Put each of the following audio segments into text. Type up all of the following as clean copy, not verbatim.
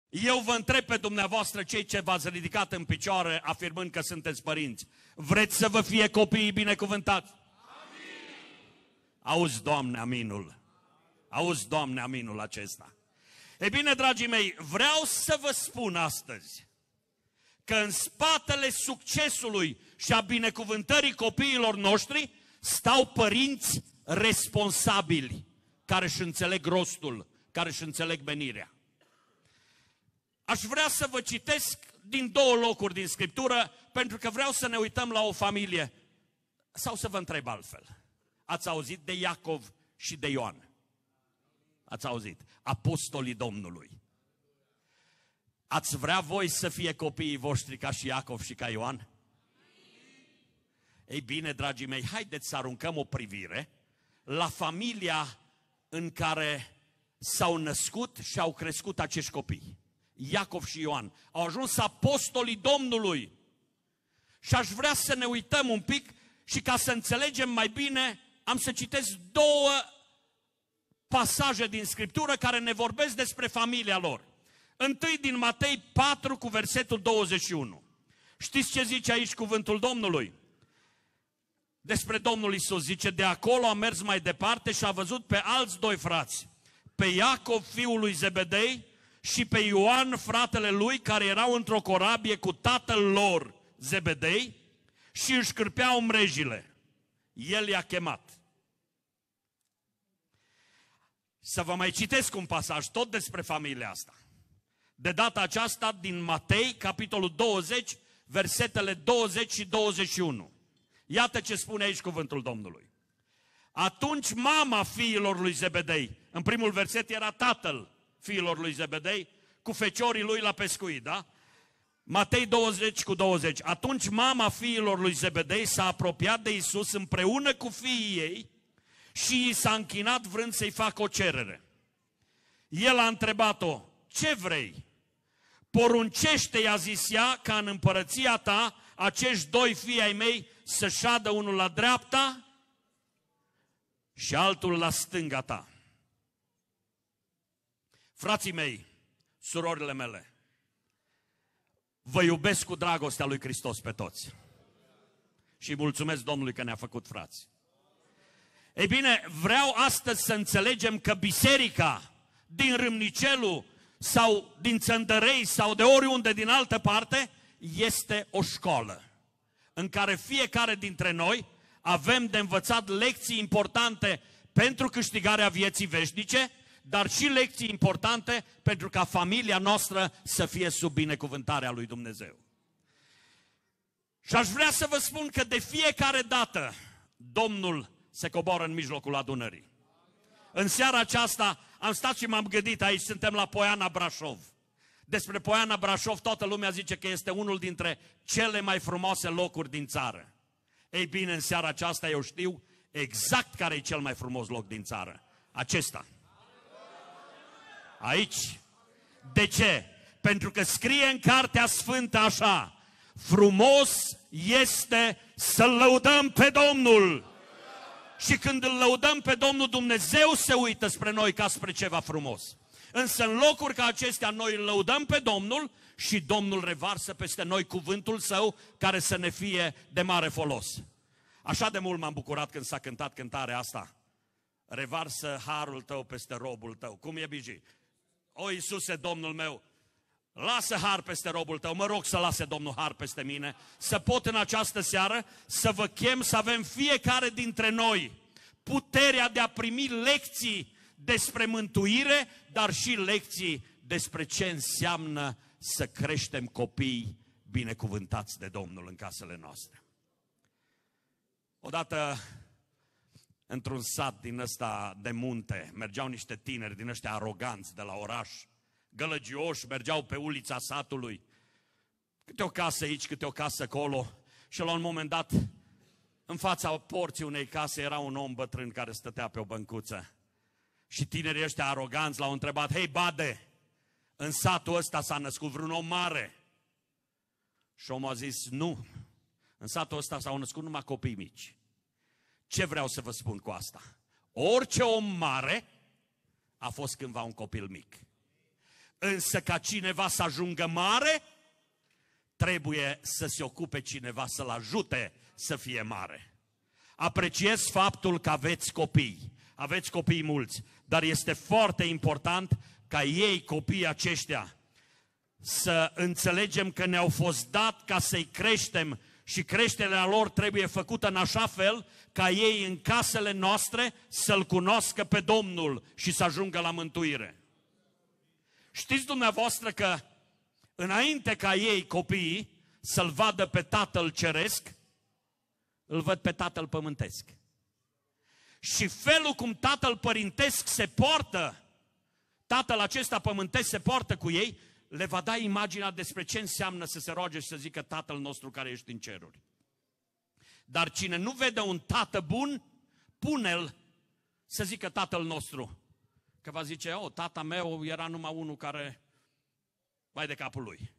Eu vă întreb pe dumneavoastră, cei ce v-ați ridicat în picioare afirmând că sunteți părinți, vreți să vă fie copiii binecuvântați? Amin. Auzi, Doamne, aminul. Auzi, Doamne, aminul acesta. E bine, dragii mei, vreau să vă spun astăzi că în spatele succesului și a binecuvântării copiilor noștri stau părinți responsabili, care își înțeleg rostul, care își înțeleg menirea. Aș vrea să vă citesc din două locuri din Scriptură, pentru că vreau să ne uităm la o familie. Sau să vă întreb altfel. Ați auzit de Iacov și de Ioan? Ați auzit? Apostolii Domnului. Ați vrea voi să fie copiii voștri ca și Iacov și ca Ioan? Ei bine, dragii mei, haideți să aruncăm o privire la familia în care s-au născut și au crescut acești copii. Iacov și Ioan au ajuns apostolii Domnului. Și aș vrea să ne uităm un pic și ca să înțelegem mai bine, am să citesc două pasaje din Scriptură care ne vorbesc despre familia lor. Întâi din Matei 4 cu versetul 21. Știți ce zice aici cuvântul Domnului? Despre Domnul Iisus zice, de acolo a mers mai departe și a văzut pe alți doi frați, pe Iacov, fiul lui Zebedei, și pe Ioan, fratele lui, care erau într-o corabie cu tatăl lor, Zebedei, și își cârpeau mrejile. El i-a chemat. Să vă mai citesc un pasaj tot despre familia asta. De data aceasta din Matei, capitolul 20, versetele 20 și 21. Iată ce spune aici cuvântul Domnului. Atunci mama fiilor lui Zebedei, în primul verset era tatăl fiilor lui Zebedei, cu feciorii lui la pescuit, da? Matei 20 cu 20. Atunci mama fiilor lui Zebedei s-a apropiat de Iisus împreună cu fiii ei și i s-a închinat vrând să-i facă o cerere. El a întrebat-o, ce vrei? Poruncește, i-a zis ea, ca în împărăția ta acești doi fii ai mei să șadă unul la dreapta și altul la stânga ta. Frații mei, surorile mele, vă iubesc cu dragostea lui Hristos pe toți. Și mulțumesc Domnului că ne-a făcut frați. Ei bine, vreau astăzi să înțelegem că biserica din Râmnicelu sau din Țăndărei sau de oriunde din altă parte este o școală în care fiecare dintre noi avem de învățat lecții importante pentru câștigarea vieții veșnice, dar și lecții importante pentru ca familia noastră să fie sub binecuvântarea lui Dumnezeu. Și aș vrea să vă spun că de fiecare dată Domnul se coboară în mijlocul adunării. În seara aceasta am stat și m-am gândit, aici suntem la Poiana Brașov. Despre Poiana Brașov toată lumea zice că este unul dintre cele mai frumoase locuri din țară. Ei bine, în seara aceasta eu știu exact care e cel mai frumos loc din țară. Acesta. Aici. De ce? Pentru că scrie în Cartea Sfântă așa, frumos este să-L lăudăm pe Domnul. Și când îl lăudăm pe Domnul, Dumnezeu se uită spre noi ca spre ceva frumos. Însă în locuri ca acestea noi îl lăudăm pe Domnul și Domnul revarsă peste noi cuvântul Său care să ne fie de mare folos. Așa de mult m-am bucurat când s-a cântat cântarea asta. Revarsă harul Tău peste robul Tău. Cum e, Bigi? O, Iisuse, Domnul meu, lasă har peste robul Tău, mă rog să lase Domnul har peste mine, să pot în această seară să vă chem să avem fiecare dintre noi puterea de a primi lecții despre mântuire, dar și lecții despre ce înseamnă să creștem copii binecuvântați de Domnul în casele noastre. Odată, într-un sat din ăsta de munte, mergeau niște tineri din ăștia aroganți de la oraș, gălăgioși, mergeau pe ulița satului, câte o casă aici, câte o casă acolo, și la un moment dat, în fața porții unei case era un om bătrân care stătea pe o băncuță. Și tinerii ăștia aroganți l-au întrebat, hei bade, în satul ăsta s-a născut vreun om mare? Și omul a zis, nu, în satul ăsta s-au născut numai copii mici. Ce vreau să vă spun cu asta? Orice om mare a fost cândva un copil mic. Însă ca cineva să ajungă mare, trebuie să se ocupe cineva să-l ajute să fie mare. Apreciez faptul că aveți copii. Aveți copii mulți, dar este foarte important ca ei, copiii aceștia, să înțelegem că ne-au fost dat ca să-i creștem și creșterea lor trebuie făcută în așa fel ca ei în casele noastre să-L cunoască pe Domnul și să ajungă la mântuire. Știți dumneavoastră că înainte ca ei, copiii, să-L vadă pe Tatăl Ceresc, îl văd pe Tatăl Pământesc. Și felul cum Tatăl Părintesc se poartă, Tatăl acesta pământesc se poartă cu ei, le va da imaginea despre ce înseamnă să se roage și să zică Tatăl nostru care ești în ceruri. Dar cine nu vede un tată bun, pune-l să zică Tatăl nostru. Că va zice, tata meu era numai unul care vai de capul lui.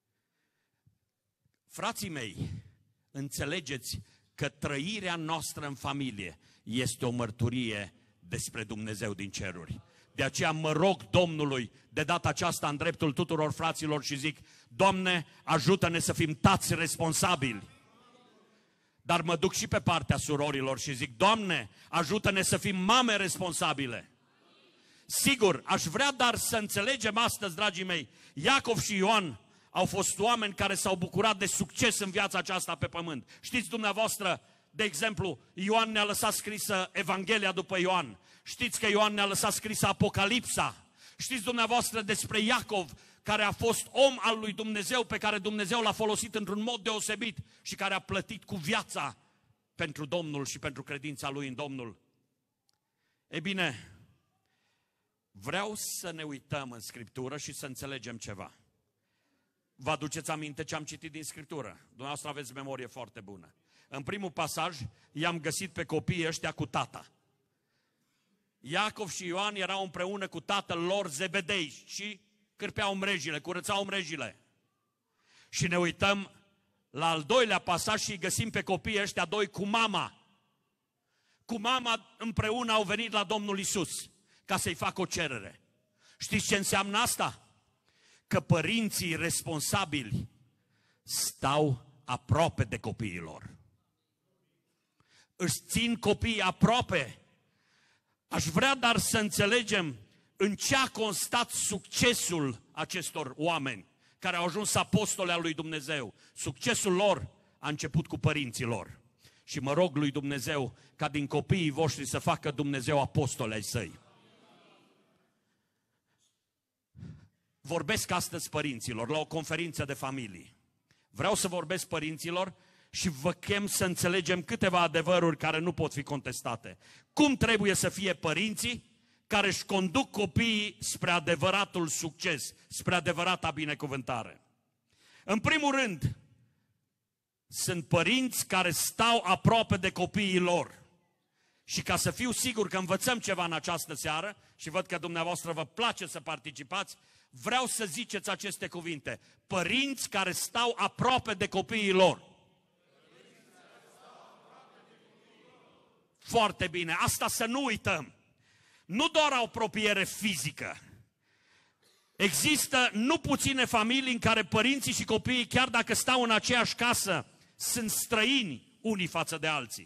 Frații mei, înțelegeți că trăirea noastră în familie este o mărturie despre Dumnezeu din ceruri. De aceea mă rog Domnului de data aceasta în dreptul tuturor fraților și zic, Doamne, ajută-ne să fim tați responsabili. Dar mă duc și pe partea surorilor și zic, Doamne, ajută-ne să fim mame responsabile. Sigur, aș vrea dar să înțelegem astăzi, dragii mei, Iacov și Ioan au fost oameni care s-au bucurat de succes în viața aceasta pe pământ. Știți dumneavoastră, de exemplu, Ioan ne-a lăsat scrisă Evanghelia după Ioan. Știți că Ioan ne-a lăsat scrisă Apocalipsa. Știți dumneavoastră despre Iacov, care a fost om al lui Dumnezeu, pe care Dumnezeu l-a folosit într-un mod deosebit și care a plătit cu viața pentru Domnul și pentru credința lui în Domnul. Ei bine, vreau să ne uităm în Scriptură și să înțelegem ceva. Vă aduceți aminte ce am citit din Scriptură? Dumneavoastră aveți memorie foarte bună. În primul pasaj i-am găsit pe copiii ăștia cu tata. Iacov și Ioan erau împreună cu tatăl lor Zebedei și cârpeau mrejile, curățau mrejile. Și ne uităm la al doilea pasaj și găsim pe copiii ăștia doi cu mama. Cu mama împreună au venit la Domnul Iisus ca să-i facă o cerere. Știți ce înseamnă asta? Că părinții responsabili stau aproape de copiii lor. Își țin copiii aproape. Aș vrea dar să înțelegem în ce a constat succesul acestor oameni care au ajuns apostoli al lui Dumnezeu. Succesul lor a început cu părinții lor. Și mă rog lui Dumnezeu ca din copiii voștri să facă Dumnezeu apostoli ai săi. Vorbesc astăzi părinților la o conferință de familie. Vreau să vorbesc părinților și vă chem să înțelegem câteva adevăruri care nu pot fi contestate. Cum trebuie să fie părinții care își conduc copiii spre adevăratul succes, spre adevărata binecuvântare. În primul rând, sunt părinți care stau aproape de copiii lor. Și ca să fiu sigur că învățăm ceva în această seară, și văd că dumneavoastră vă place să participați, vreau să ziceți aceste cuvinte. Părinți care stau aproape de copiii lor. Foarte bine, asta să nu uităm. Nu doar o apropiere fizică. Există nu puține familii în care părinții și copiii, chiar dacă stau în aceeași casă, sunt străini unii față de alții.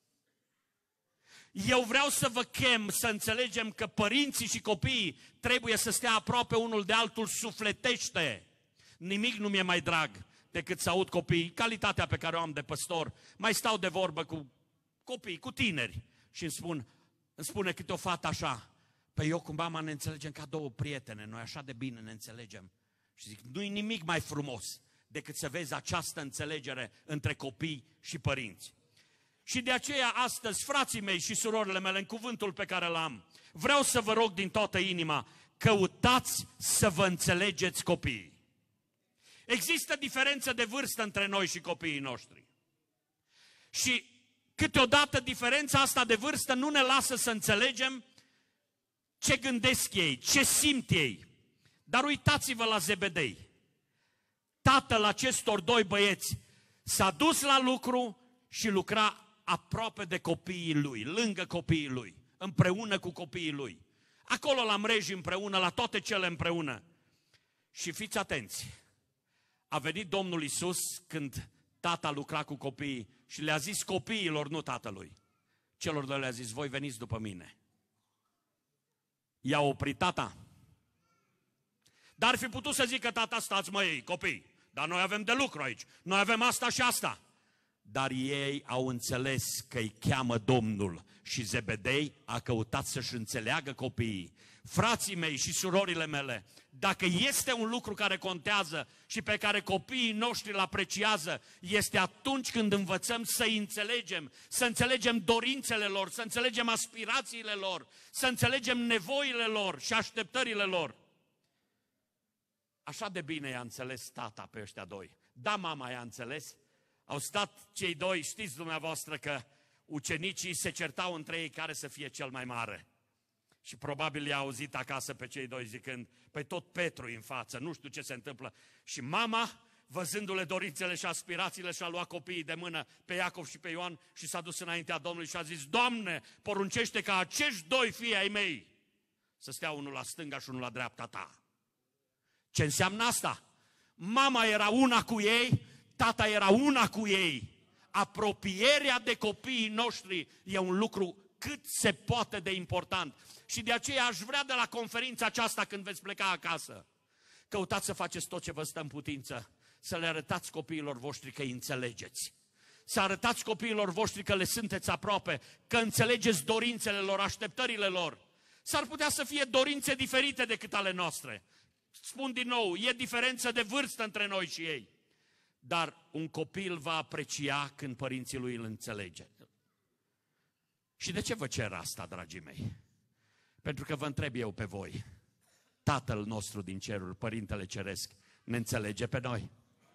Eu vreau să vă chem să înțelegem că părinții și copiii trebuie să stea aproape unul de altul sufletește. Nimic nu mi-e mai drag decât să aud copiii, calitatea pe care o am de păstor, mai stau de vorbă cu copii, cu tineri și îmi spune câte o fată așa, păi eu cu mama ne înțelegem ca două prietene, noi așa de bine ne înțelegem. Și zic, nu-i nimic mai frumos decât să vezi această înțelegere între copii și părinți. Și de aceea astăzi, frații mei și surorile mele, în cuvântul pe care l-am, vreau să vă rog din toată inima, căutați să vă înțelegeți copiii. Există diferență de vârstă între noi și copiii noștri. Și câteodată diferența asta de vârstă nu ne lasă să înțelegem ce gândesc ei, ce simt ei. Dar uitați-vă la Zebedei. Tatăl acestor doi băieți s-a dus la lucru și lucra aproape de copiii lui, lângă copiii lui, împreună cu copiii lui. Acolo la mreji împreună, la toate cele împreună. Și fiți atenți, a venit Domnul Iisus când tata lucra cu copiii și le-a zis copiilor, nu tatălui. Celor doi le-a zis, voi veniți după mine. I-a oprit tata. Dar ar fi putut să zică tata, stați măi, copii, dar noi avem de lucru aici, noi avem asta și asta. Dar ei au înțeles că îi cheamă Domnul și Zebedei a căutat să-și înțeleagă copiii. Frații mei și surorile mele, dacă este un lucru care contează și pe care copiii noștri îl apreciază, este atunci când învățăm să-i înțelegem, să înțelegem dorințele lor, să înțelegem aspirațiile lor, să înțelegem nevoile lor și așteptările lor. Așa de bine i-a înțeles tata pe ăștia doi. Da, mama i-a înțeles. Au stat cei doi, știți dumneavoastră că ucenicii se certau între ei care să fie cel mai mare. Și probabil i-a auzit acasă pe cei doi zicând, păi tot Petru în față, nu știu ce se întâmplă. Și mama, văzându-le dorințele și aspirațiile, și-a luat copiii de mână pe Iacov și pe Ioan și s-a dus înaintea Domnului și a zis, Doamne, poruncește ca acești doi fii ai mei să stea unul la stânga și unul la dreapta ta. Ce înseamnă asta? Mama era una cu ei, tata era una cu ei. Apropierea de copiii noștri e un lucru cât se poate de important. Și de aceea aș vrea de la conferința aceasta, când veți pleca acasă, căutați să faceți tot ce vă stă în putință, să le arătați copiilor voștri că îi înțelegeți. Să arătați copiilor voștri că le sunteți aproape, că înțelegeți dorințele lor, așteptările lor. S-ar putea să fie dorințe diferite decât ale noastre. Spun din nou, e diferență de vârstă între noi și ei. Dar un copil va aprecia când părinții lui îl înțelege. Și de ce vă cer asta, dragii mei? Pentru că vă întreb eu pe voi. Tatăl nostru din ceruri, Părintele Ceresc, ne înțelege pe noi?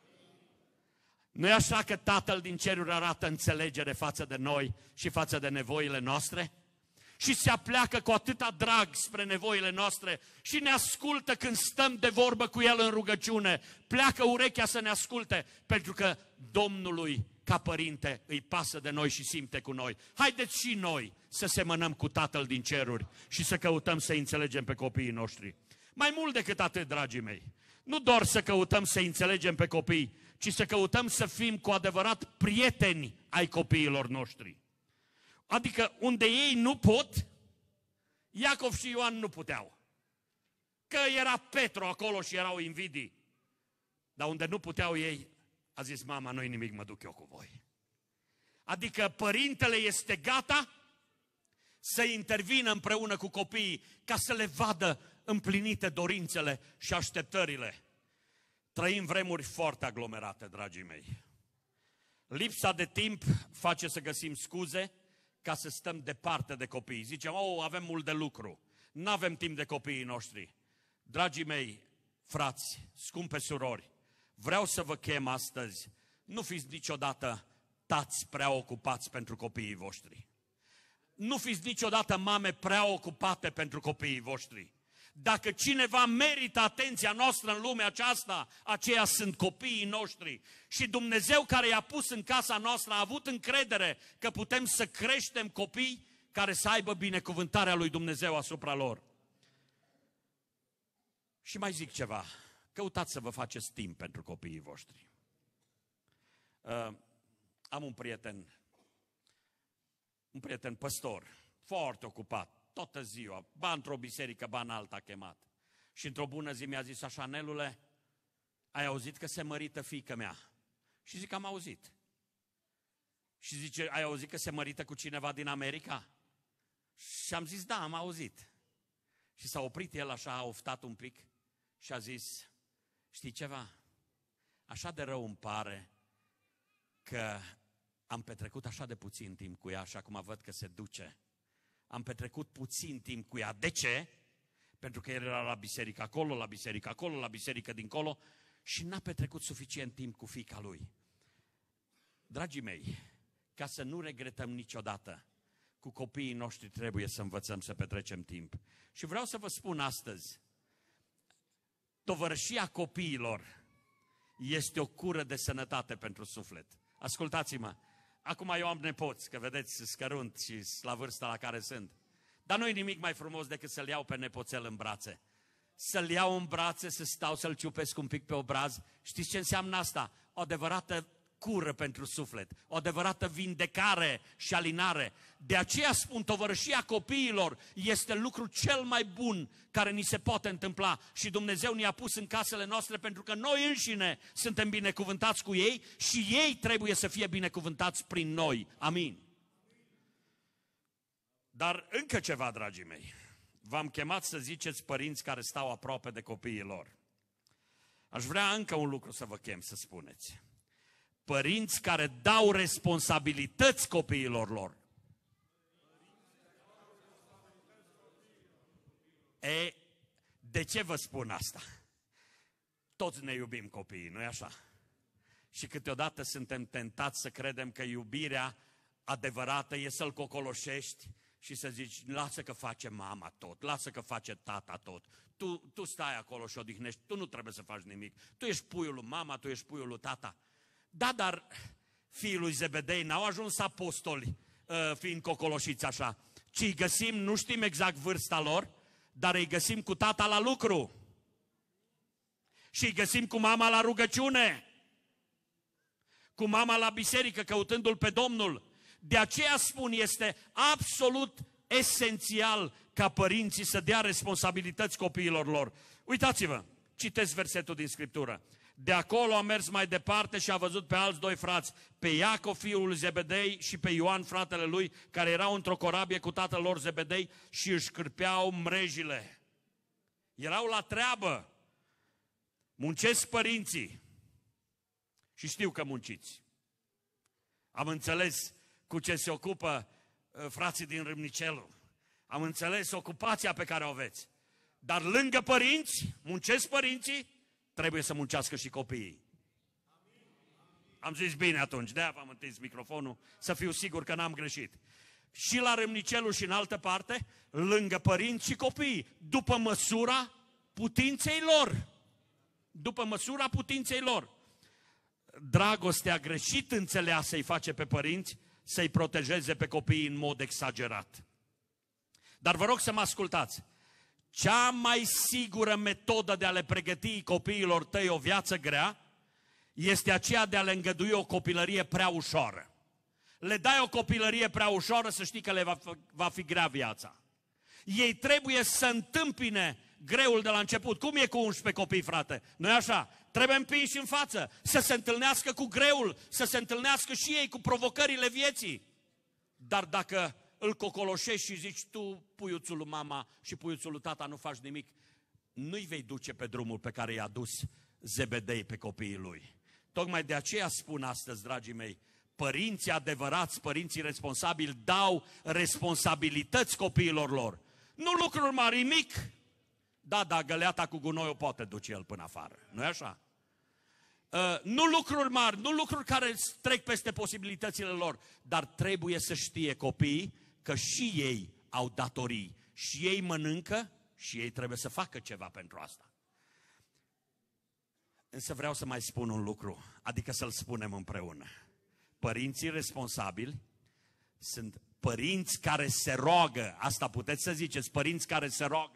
Nu e așa că Tatăl din ceruri arată înțelegere față de noi și față de nevoile noastre? Și se apleacă cu atâta drag spre nevoile noastre și ne ascultă când stăm de vorbă cu El în rugăciune. Pleacă urechea să ne asculte, pentru că Domnului, ca părinte, îi pasă de noi și simte cu noi. Haideți și noi să semănăm cu Tatăl din ceruri și să căutăm să înțelegem pe copiii noștri. Mai mult decât atât, dragii mei, nu doar să căutăm să înțelegem pe copii, ci să căutăm să fim cu adevărat prieteni ai copiilor noștri. Adică unde ei nu pot, Iacov și Ioan nu puteau. Că era Petru acolo și erau invidii. Dar unde nu puteau ei, a zis mama, nu-i nimic, mă duc eu cu voi. Adică părintele este gata să intervină împreună cu copiii ca să le vadă împlinite dorințele și așteptările. Trăim vremuri foarte aglomerate, dragii mei. Lipsa de timp face să găsim scuze ca să stăm departe de copii. Zicem, avem mult de lucru, nu avem timp de copiii noștri. Dragii mei, frați, scumpe surori, vreau să vă chem astăzi, nu fiți niciodată tați prea ocupați pentru copiii voștri. Nu fiți niciodată mame prea ocupate pentru copiii voștri. Dacă cineva merită atenția noastră în lumea aceasta, aceia sunt copiii noștri. Și Dumnezeu care i-a pus în casa noastră a avut încredere că putem să creștem copii care să aibă binecuvântarea lui Dumnezeu asupra lor. Și mai zic ceva, căutați să vă faceți timp pentru copiii voștri. Am un prieten păstor, foarte ocupat. Toată ziua, ba într-o biserică, ba în alta chemat. Și într-o bună zi mi-a zis așa, Nelule, ai auzit că se mărită fiica mea? Și zic, am auzit. Și zice, ai auzit că se mărită cu cineva din America? Și am zis, da, am auzit. Și s-a oprit el așa, a oftat un pic și a zis, știi ceva? Așa de rău îmi pare că am petrecut așa de puțin timp cu ea și acum văd că se duce. Am petrecut puțin timp cu ea. De ce? Pentru că el era la biserică acolo, la biserică acolo, la biserică dincolo și n-a petrecut suficient timp cu fiica lui. Dragii mei, ca să nu regretăm niciodată, cu copiii noștri trebuie să învățăm să petrecem timp. Și vreau să vă spun astăzi, tovărășia copiilor este o cură de sănătate pentru suflet. Ascultați-mă! Acum eu am nepoți, că vedeți, scărunt și la vârsta la care sunt. Dar nu-i nimic mai frumos decât să-l iau pe nepoțel în brațe. să-l iau în brațe, să stau să-l ciupesc un pic pe obraz. Știți ce înseamnă asta? O adevărată cură pentru suflet, o adevărată vindecare și alinare. De aceea spun, tovărășia copiilor este lucrul cel mai bun care ni se poate întâmpla și Dumnezeu ne-a pus în casele noastre pentru că noi înșine suntem binecuvântați cu ei și ei trebuie să fie binecuvântați prin noi. Amin. Dar încă ceva, dragii mei. V-am chemat să ziceți părinți care stau aproape de copiii lor. Aș vrea încă un lucru să vă chem să spuneți. Părinți care dau responsabilități copiilor lor. De ce vă spun asta? Toți ne iubim copiii, nu-i așa? Și câteodată suntem tentați să credem că iubirea adevărată e să-l cocoloșești și să zici, lasă că face mama tot, lasă că face tata tot. Tu stai acolo și odihnești, tu nu trebuie să faci nimic. Tu ești puiul lui mama, tu ești puiul lui tata. Da, dar fiii lui Zebedei n-au ajuns apostoli fiind cocoloșiți așa, ci îi găsim, nu știm exact vârsta lor, dar îi găsim cu tata la lucru. Și îi găsim cu mama la rugăciune. Cu mama la biserică, căutându-L pe Domnul. De aceea spun, este absolut esențial ca părinții să dea responsabilități copiilor lor. Uitați-vă, citesc versetul din Scriptură. De acolo a mers mai departe și a văzut pe alți doi frați, pe Iacov, fiul lui Zebedei, și pe Ioan, fratele lui, care erau într-o corabie cu tatăl lor Zebedei și își cârpeau mrejile. Erau la treabă. Muncesc părinții. Și știu că munciți. Am înțeles cu ce se ocupă frații din Râmnicelu. Am înțeles ocupația pe care o aveți. Dar lângă părinți, muncesc părinții, trebuie să muncească și copiii. Am zis bine atunci, de-aia v-am întins microfonul, să fiu sigur că n-am greșit. Și la Râmnicelu și în altă parte, lângă părinți și copii, după măsura putinței lor. După măsura putinței lor. Dragostea greșit înțeleasă îi face pe părinți să-i protejeze pe copii în mod exagerat. Dar vă rog să mă ascultați. Cea mai sigură metodă de a le pregăti copiilor tăi o viață grea este aceea de a le îngădui o copilărie prea ușoară. Le dai o copilărie prea ușoară, să știi că le va fi grea viața. Ei trebuie să întâmpine greul de la început. Cum e cu 11 copii, frate? Nu-i așa? Trebuie împinși în față, să se întâlnească cu greul, să se întâlnească și ei cu provocările vieții. Dar dacă îl cocoloșești și zici tu, puiuțul lui mama și puiuțul lui tata, nu faci nimic, nu-i vei duce pe drumul pe care i-a dus Zebedei pe copiii lui. Tocmai de aceea spun astăzi, dragii mei, părinții adevărați, părinții responsabili dau responsabilități copiilor lor. Nu lucruri mari, mic. Da, găleata cu gunoi o poate duce el până afară. Nu-i așa? Nu lucruri mari, nu lucruri care trec peste posibilitățile lor, dar trebuie să știe copiii că și ei au datorii, și ei mănâncă și ei trebuie să facă ceva pentru asta. Însă vreau să mai spun un lucru, adică să-l spunem împreună. Părinții responsabili sunt părinți care se roagă, asta puteți să ziceți, părinți care se roagă.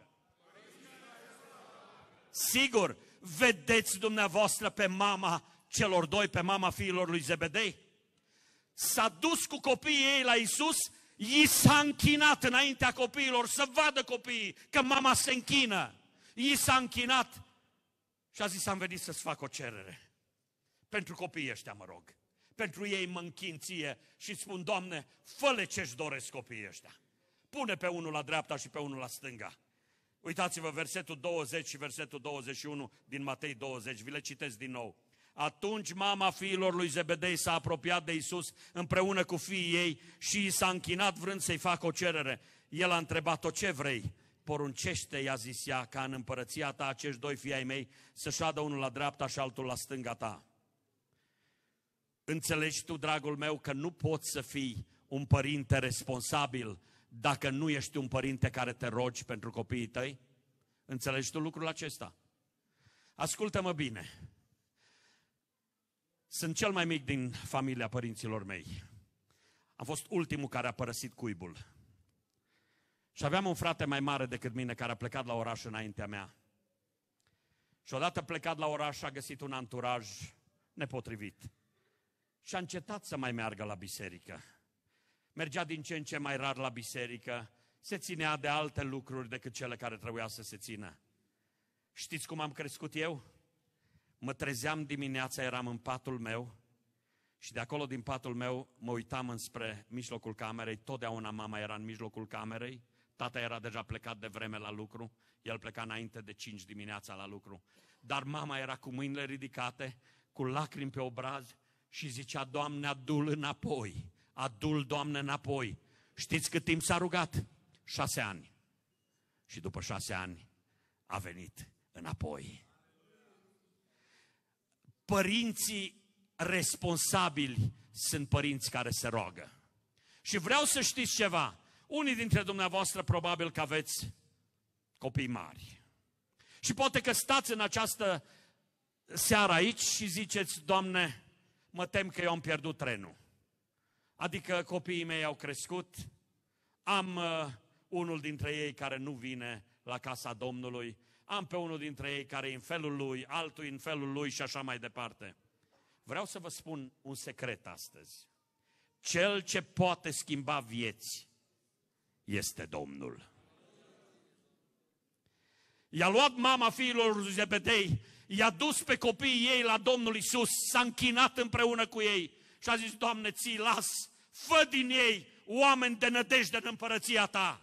Sigur, vedeți dumneavoastră pe mama celor doi, pe mama fiilor lui Zebedei? S-a dus cu copiii ei la Iisus, i s-a închinat înaintea copiilor să vadă copiii că mama se închină. I s-a închinat și a zis, am venit să-ți fac o cerere. Pentru copiii ăștia mă rog. Pentru ei mă închin ție și spun, Doamne, fă-le ce-și doresc copiii ăștia. Pune pe unul la dreapta și pe unul la stânga. Uitați-vă versetul 20 și versetul 21 din Matei 20, vi le citesc din nou. Atunci mama fiilor lui Zebedei s-a apropiat de Iisus împreună cu fiii ei și i s-a închinat vrând să-i facă o cerere. El a întrebat-o, ce vrei? Poruncește, i-a zis ea, ca în împărăția ta acești doi fii ai mei să șadă unul la dreapta și altul la stânga ta. Înțelegi tu, dragul meu, că nu poți să fii un părinte responsabil dacă nu ești un părinte care te rogi pentru copiii tăi? Înțelegi tu lucrul acesta? Ascultă-mă bine. Sunt cel mai mic din familia părinților mei. Am fost ultimul care a părăsit cuibul. Și aveam un frate mai mare decât mine care a plecat la oraș înaintea mea. Și odată plecat la oraș a găsit un anturaj nepotrivit. Și a încetat să mai meargă la biserică. Mergea din ce în ce mai rar la biserică, se ținea de alte lucruri decât cele care trebuia să se țină. Știți cum am crescut eu? Mă trezeam dimineața, eram în patul meu și de acolo din patul meu mă uitam înspre mijlocul camerei. Totdeauna mama era în mijlocul camerei, tata era deja plecat de vreme la lucru, el pleca înainte de 5 dimineața la lucru. Dar mama era cu mâinile ridicate, cu lacrimi pe obraz și zicea: Doamne, adu-l înapoi, adu-l, Doamne, înapoi. Știți cât timp s-a rugat? 6 ani. Și după 6 ani a venit înapoi. Părinții responsabili sunt părinți care se roagă. Și vreau să știți ceva. Unii dintre dumneavoastră probabil că aveți copii mari. Și poate că stați în această seară aici și ziceți: Doamne, mă tem că eu am pierdut trenul. Adică copiii mei au crescut, am unul dintre ei care nu vine la casa Domnului, am pe unul dintre ei care e în felul lui, altul în felul lui și așa mai departe. Vreau să vă spun un secret astăzi. Cel ce poate schimba vieți este Domnul. I-a luat mama fiilor lui Zebedei, i-a dus pe copiii ei la Domnul Iisus, s-a închinat împreună cu ei și a zis: Doamne, ți-i las, fă din ei oameni de nădejde în împărăția ta.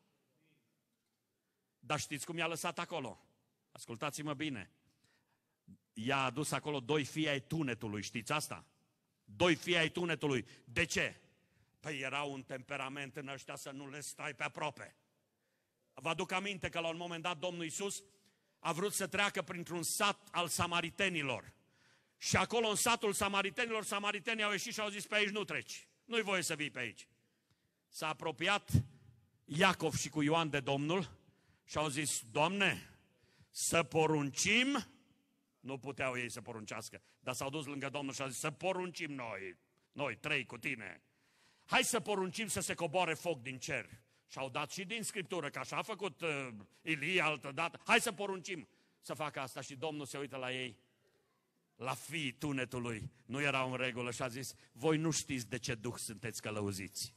Dar știți cum i-a lăsat acolo? Ascultați-mă bine. I-a adus acolo 2 fii ai tunetului, știți asta? 2 fii ai tunetului. De ce? Păi era un temperament în ăștia să nu le stai pe aproape. Vă aduc aminte că la un moment dat Domnul Iisus a vrut să treacă printr-un sat al samaritenilor. Și acolo în satul samaritenilor, samaritenii au ieșit și au zis: pe aici nu treci, nu-i voie să vii pe aici. S-a apropiat Iacov și cu Ioan de Domnul și au zis: Doamne, să poruncim. Nu puteau ei să poruncească, dar s-au dus lângă Domnul și au zis: să poruncim noi 3 cu tine. Hai să poruncim să se coboare foc din cer. Și au dat și din Scriptură, că așa a făcut Ilie altădată. Hai să poruncim să facă asta. Și Domnul se uită la ei, la fiii tunetului. Nu erau în regulă și a zis: voi nu știți de ce duh sunteți călăuziți.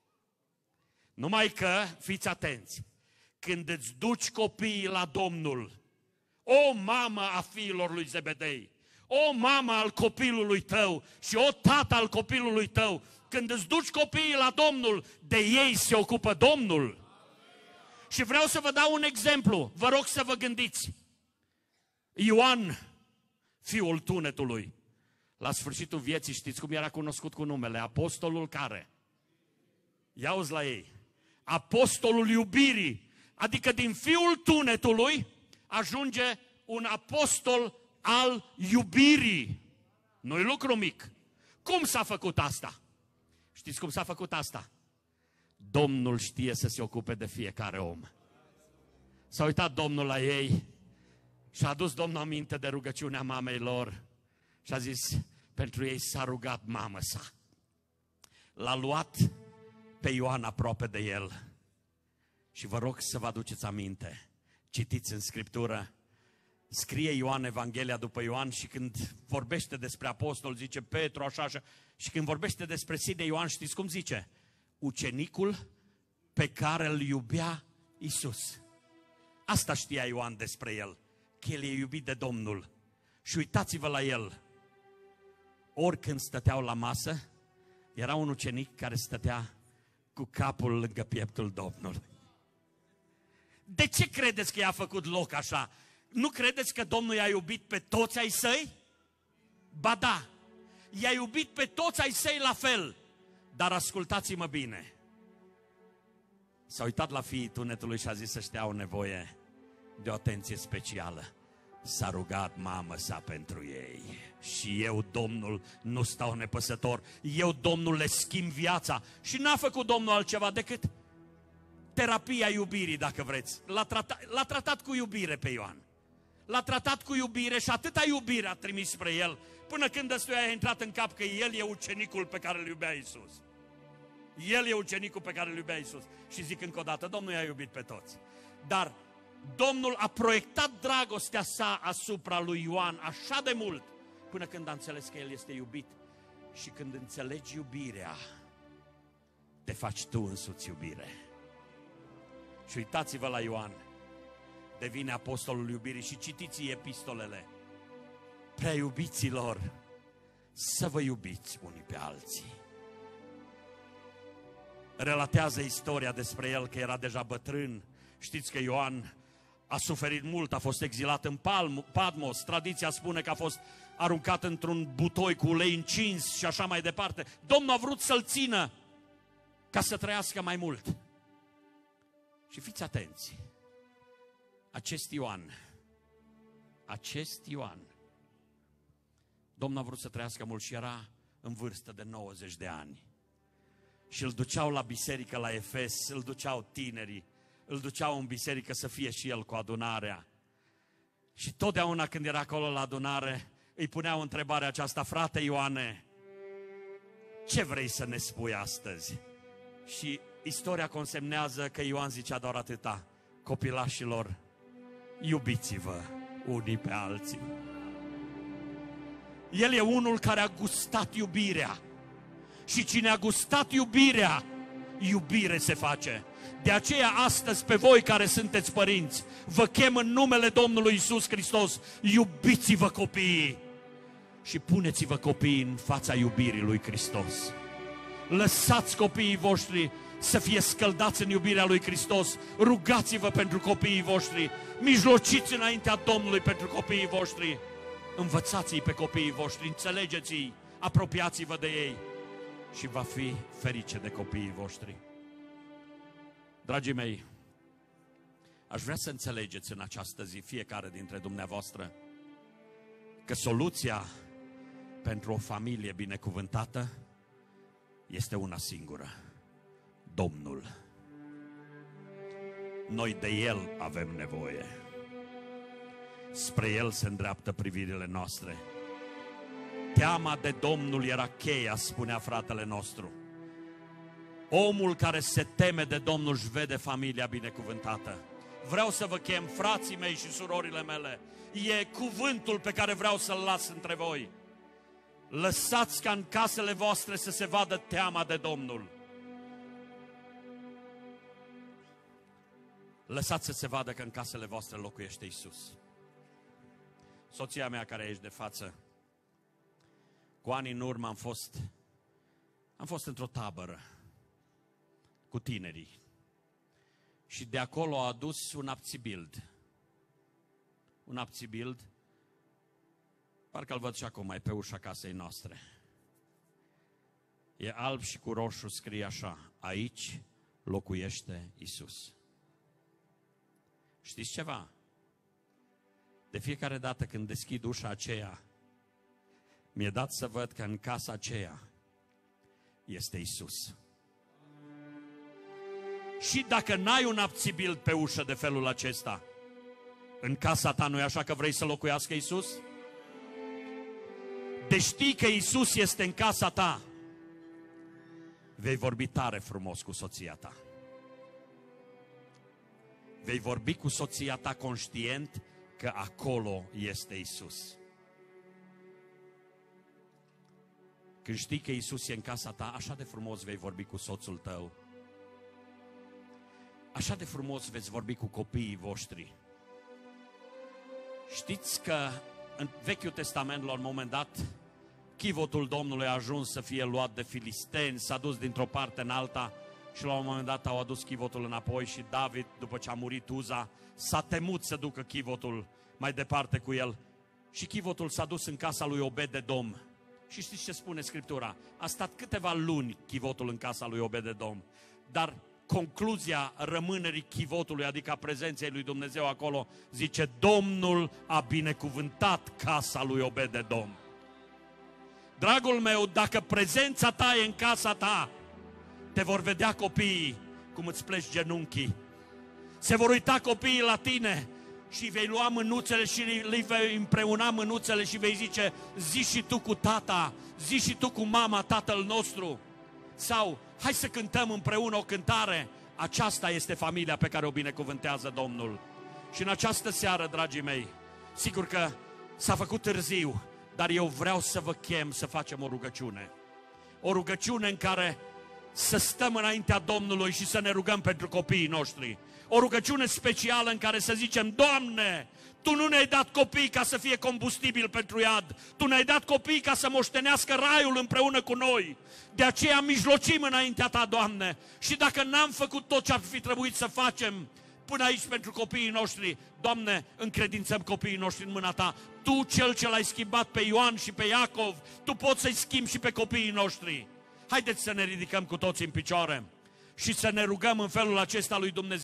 Numai că, fiți atenți, când îți duci copiii la Domnul, o mamă a fiilor lui Zebedei, o mamă al copilului tău și o tată al copilului tău, când îți duci copiii la Domnul, de ei se ocupă Domnul. Și vreau să vă dau un exemplu, vă rog să vă gândiți. Ioan, fiul tunetului, la sfârșitul vieții, știți cum era cunoscut cu numele? Apostolul care? Ia-uzi la ei. Apostolul iubirii, adică din fiul tunetului ajunge un apostol al iubirii. Nu-i lucru mic. Cum s-a făcut asta? Știți cum s-a făcut asta? Domnul știe să se ocupe de fiecare om. S-a uitat Domnul la ei și a adus Domnul aminte de rugăciunea mamei lor și a zis: pentru ei s-a rugat mama sa. L-a luat pe Ioan aproape de el. Și vă rog să vă aduceți aminte. Citiți în Scriptură, scrie Ioan Evanghelia după Ioan și când vorbește despre apostol zice Petru, așa. Și când vorbește despre sine Ioan, știți cum zice? Ucenicul pe care îl iubea Iisus. Asta știa Ioan despre el, că el e iubit de Domnul. Și uitați-vă la el. Oricând stăteau la masă, era un ucenic care stătea cu capul lângă pieptul Domnului. De ce credeți că i-a făcut loc așa? Nu credeți că Domnul i-a iubit pe toți ai săi? Ba da, i-a iubit pe toți ai săi la fel. Dar ascultați-mă bine. S-a uitat la fiii tunetului și a zis: ăștia au nevoie de o atenție specială. S-a rugat mamă sa pentru ei. Și eu, Domnul, nu stau nepăsător. Eu, Domnul, le schimb viața. Și n-a făcut Domnul altceva decât terapia iubirii, dacă vreți. L-a tratat cu iubire pe Ioan. L-a tratat cu iubire și atâta iubire a trimis spre el, până când ăstuia a intrat în cap că el e ucenicul pe care îl iubea Iisus. El e ucenicul pe care îl iubea Iisus. Și zic încă o dată, Domnul i-a iubit pe toți. Dar Domnul a proiectat dragostea sa asupra lui Ioan așa de mult, până când a înțeles că el este iubit. Și când înțelegi iubirea, te faci tu însuți iubire. Și uitați-vă la Ioan, devine apostolul iubirii și citiți epistolele. Prea iubiților, să vă iubiți unii pe alții. Relatează istoria despre el că era deja bătrân. Știți că Ioan a suferit mult, a fost exilat în Patmos. Tradiția spune că a fost aruncat într-un butoi cu ulei încins și așa mai departe. Domnul a vrut să-l țină ca să trăiască mai mult. Și fiți atenți, acest Ioan, Domnul a vrut să trăiască mult și era în vârstă de 90 de ani. Și îl duceau la biserică la Efes, îl duceau tinerii, îl duceau în biserică să fie și el cu adunarea. Și totdeauna când era acolo la adunare, îi puneau întrebarea aceasta: frate Ioane, ce vrei să ne spui astăzi? Și istoria consemnează că Ioan zicea doar atâta: copilașilor, iubiți-vă unii pe alții. El e unul care a gustat iubirea. Și cine a gustat iubirea, iubire se face. De aceea astăzi pe voi care sunteți părinți, vă chem în numele Domnului Iisus Hristos: iubiți-vă copiii și puneți-vă copiii în fața iubirii lui Hristos. Lăsați copiii voștri să fie scăldați în iubirea lui Hristos. Rugați-vă pentru copiii voștri, mijlociți înaintea Domnului pentru copiii voștri. Învățați-i pe copiii voștri, înțelegeți-i, apropiați-vă de ei și va fi ferice de copiii voștri. Dragii mei, aș vrea să înțelegeți în această zi, fiecare dintre dumneavoastră, că soluția pentru o familie binecuvântată este una singură: Domnul. Noi de El avem nevoie. Spre El se îndreaptă privirile noastre. Teama de Domnul era cheia, spunea fratele nostru. Omul care se teme de Domnul își vede familia binecuvântată. Vreau să vă chem, frații mei și surorile mele, e cuvântul pe care vreau să-l las între voi. Lăsați ca în casele voastre să se vadă teama de Domnul. Lăsați să se vadă că în casele voastre locuiește Iisus. Soția mea care e aici de față, cu ani în urmă am fost într-o tabără cu tinerii și de acolo a adus un abțibild. Un abțibild, parcă îl văd și acum, e pe ușa casei noastre. E alb și cu roșu, scrie așa: aici locuiește Iisus. Știți ceva? De fiecare dată când deschid ușa aceea, mi-e dat să văd că în casa aceea este Iisus. Și dacă n-ai un abțibild pe ușă de felul acesta, în casa ta, nu-i așa că vrei să locuiască Iisus? De știi că Iisus este în casa ta, vei vorbi tare frumos cu soția ta. Vei vorbi cu soția ta conștient că acolo este Iisus. Când știi că Iisus e în casa ta, așa de frumos vei vorbi cu soțul tău. Așa de frumos veți vorbi cu copiii voștri. Știți că în Vechiul Testament, la un moment dat, chivotul Domnului a ajuns să fie luat de filisteni, s-a dus dintr-o parte în alta și la un moment dat au adus chivotul înapoi și David, după ce a murit Uza, s-a temut să ducă chivotul mai departe cu el și chivotul s-a dus în casa lui Obed-edom. Și știți ce spune Scriptura? A stat câteva luni chivotul în casa lui Obed-edom, dar concluzia rămânerii chivotului, adică a prezenței lui Dumnezeu acolo, zice: Domnul a binecuvântat casa lui Obed-edom. Dragul meu, dacă prezența ta e în casa ta, te vor vedea copiii cum îți pleci genunchii. Se vor uita copiii la tine și vei lua mânuțele și le vei împreuna mânuțele și vei zice: zi și tu cu tata, zi și tu cu mama, tatăl nostru. Sau hai să cântăm împreună o cântare. Aceasta este familia pe care o binecuvântează Domnul. Și în această seară, dragii mei, sigur că s-a făcut târziu, dar eu vreau să vă chem să facem o rugăciune. O rugăciune în care să stăm înaintea Domnului și să ne rugăm pentru copiii noștri. O rugăciune specială în care să zicem: Doamne, Tu nu ne-ai dat copii ca să fie combustibil pentru iad. Tu ne-ai dat copii ca să moștenească raiul împreună cu noi. De aceea mijlocim înaintea Ta, Doamne. Și dacă n-am făcut tot ce ar fi trebuit să facem până aici pentru copiii noștri, Doamne, încredințăm copiii noștri în mâna Ta. Tu, Cel ce l-ai schimbat pe Ioan și pe Iacov, Tu poți să-i schimbi și pe copiii noștri. Haideți să ne ridicăm cu toți în picioare și să ne rugăm în felul acesta lui Dumnezeu.